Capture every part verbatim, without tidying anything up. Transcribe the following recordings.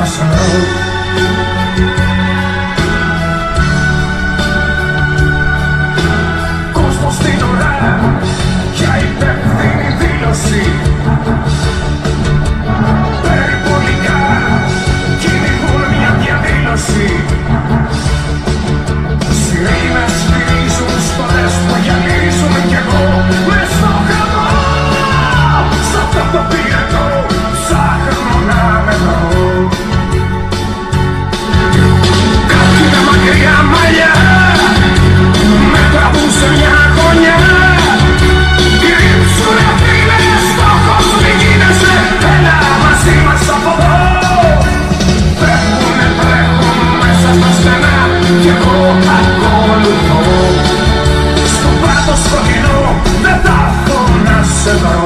σωρό. Κόσμος στην ουρά για υπεύθυνη δήλωση. Περιπολικά κυνηγούν μια διαδήλωση. Σιρήνες μυρίζουν στολές που γυαλίζουν κι εγώ μες στο χαμό. Σ' αυτό το πυρετό ψάχνω να με βρω. Κάποιοι με μακριά μαλλιά με τραβούν σε μια γωνιά. Γυρίψουνε φίλε, στόχος μη γίνεσαι, έλα μαζί μας από εδώ. Τρέχουνε, τρέχουν μέσα στα στενά κι εγώ ακολουθώ. Στο πάτο σκοτεινό δεν θα έρθω να σε βρω.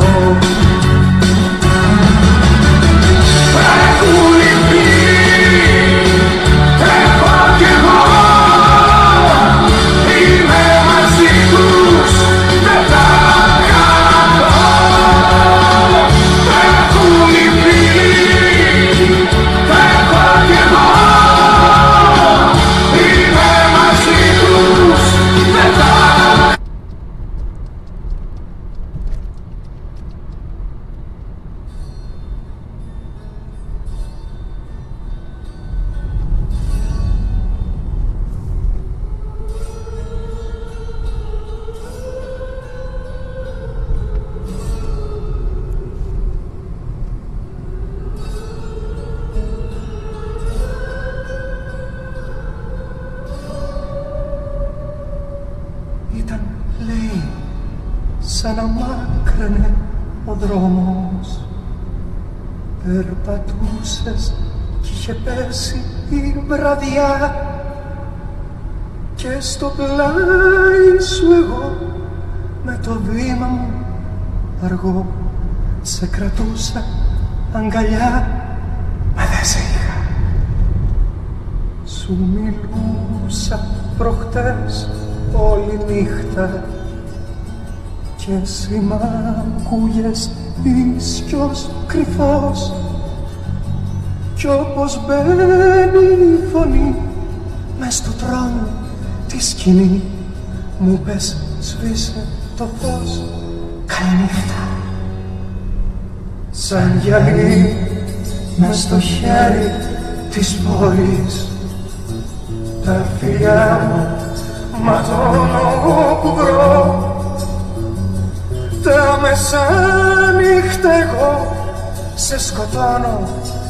Έχουν οι φίλοι, έχω κι εγώ. Είμαι μαζί τους, δεν θα χαθώ. Έχουν οι φίλοι, έχω κι εγώ. Είμαι μαζί τους, δεν θα. Ήταν, λέει, σαν να μάκραινε ο δρόμος. Περπατούσες κι είχε πέσει η βραδιά και στο πλάι σου εγώ με το βήμα μου αργό σε κρατούσα αγκαλιά, μα δεν σε είχα. Σου μιλούσα προχτές όλη νύχτα κι εσύ μ' ακούγες ίσιος κρυφός κι όπως μπαίνει η φωνή μες του τρόμου τη σκηνή μου πες σβήσε το φως, καληνύχτα. Σαν γυαλί μες στο χέρι της πόλης τα φιλιά μου ματώνω που βρω. Τα μεσάνυχτα εγώ σε σκοτώνω